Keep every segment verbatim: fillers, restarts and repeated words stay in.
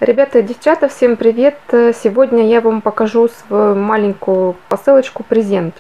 Ребята и девчата, всем привет! Сегодня я вам покажу свою маленькую посылочку презент.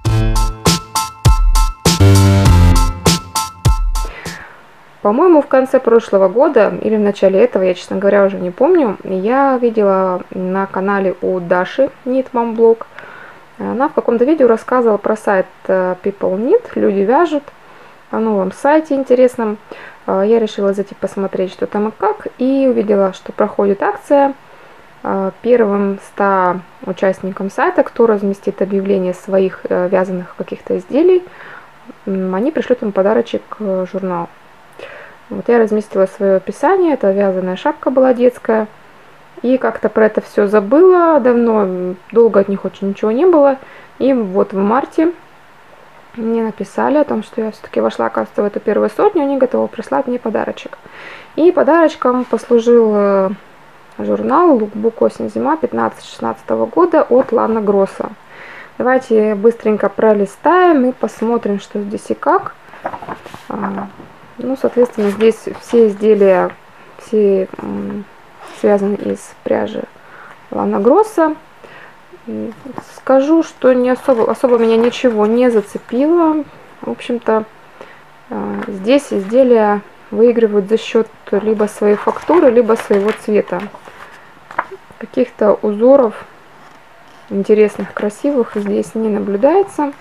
По-моему, в конце прошлого года или в начале этого, я, честно говоря, уже не помню, я видела на канале у Даши Knit Mom Blog. Она в каком-то видео рассказывала про сайт People Knit, люди вяжут, о новом сайте интересном. Я решила зайти посмотреть, что там и как, и увидела, что проходит акция. Первым ста участникам сайта, кто разместит объявление своих вязаных каких-то изделий, они пришлют им подарочек журнал. Вот я разместила свое описание, это вязаная шапка была детская, и как-то про это все забыла давно, долго от них очень ничего не было, и вот в марте мне написали о том, что я все-таки вошла, оказывается, в эту первую сотню, они готовы прислать мне подарочек. И подарочком послужил журнал Лукбук осень-зима пятнадцатого-шестнадцатого года от Лана Гросса. Давайте быстренько пролистаем и посмотрим, что здесь и как. Ну, соответственно, здесь все изделия, все связаны из пряжи Лана Гросса. Скажу, что не особо, особо меня ничего не зацепило. В общем-то, здесь изделия выигрывают за счет либо своей фактуры, либо своего цвета. Каких-то узоров интересных, красивых здесь не наблюдается.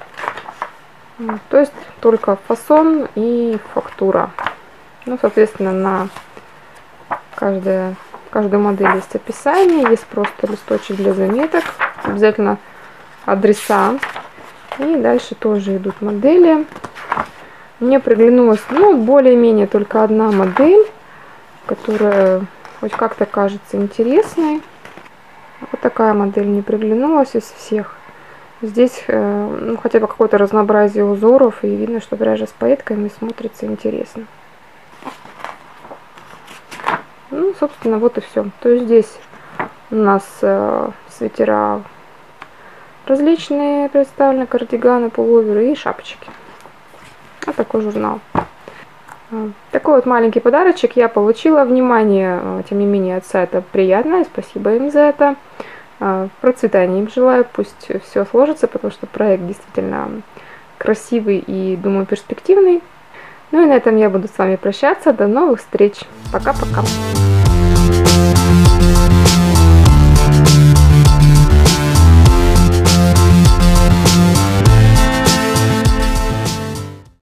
То есть только фасон и фактура. Ну, соответственно, на каждое, каждую модель есть описание, есть просто листочек для заметок, обязательно адреса. И дальше тоже идут модели. Мне приглянулась, ну, более-менее только одна модель, которая хоть как-то кажется интересной. Вот такая модель мне приглянулась из всех. Здесь ну, хотя бы какое-то разнообразие узоров, и видно, что пряжа с пайетками смотрится интересно. Ну, собственно, вот и все. То есть здесь у нас э, свитера различные представлены, кардиганы, пуловеры и шапочки. Вот такой журнал. Такой вот маленький подарочек я получила. Внимание, тем не менее, от сайта приятное. Спасибо им за это. Процветания им желаю, пусть все сложится, потому что проект действительно красивый и, думаю, перспективный. Ну и на этом я буду с вами прощаться. До новых встреч. Пока-пока.